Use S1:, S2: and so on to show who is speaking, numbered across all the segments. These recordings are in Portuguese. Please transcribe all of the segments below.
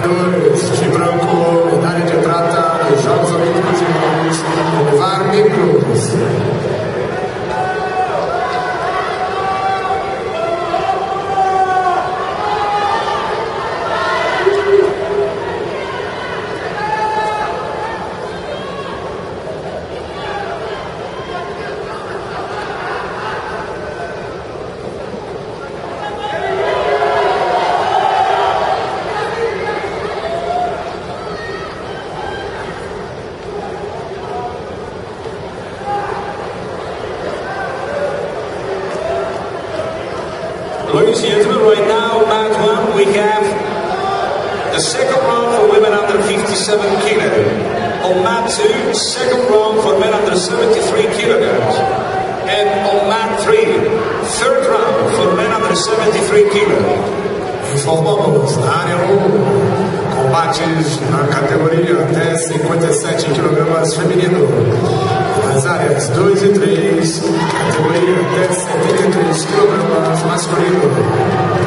S1: 2, de branco, medalha de prata nos Jogos Olímpicos de Londres, UNGVARI Miklos.
S2: Ladies and gentlemen, right now, mat 1, we have the second round for women under 57 kilo. On mat 2, second round for men under 73 kilograms. And on mat 3, third round for men under 73 kilos.
S1: Informamos na área 1, combates na categoria até 57 kg feminino. Nas áreas 2 e 3, categoria até 73 kg masculino.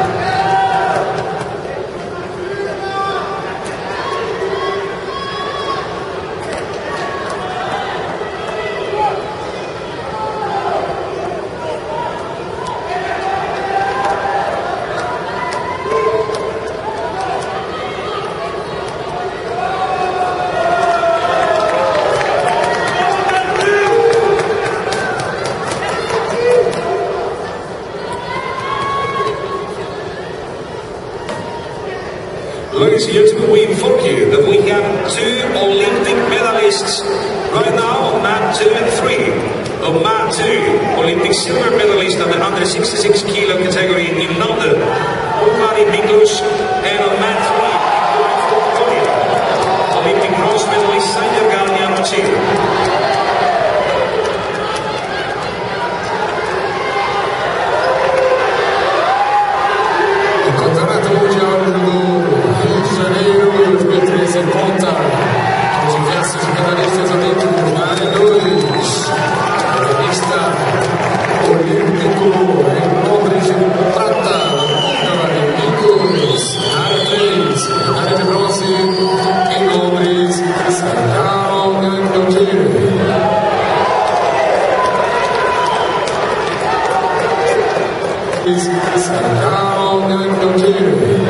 S2: Ladies and gentlemen, we inform you that we have 2 Olympic medalists right now on mat 2 and 3. On mat 2, Olympic silver medalist at the under 66 kilo category in London, UNGVARI Miklos, and on mat 3, Olympic bronze medalist Sanjay Chile.
S1: Conta com diversos medalhistas olímpicos na área 2, medalhista olímpico em Londres de prata, UNGVARI Miklos, na área 3, medalha de bronze em Londres, Sanjay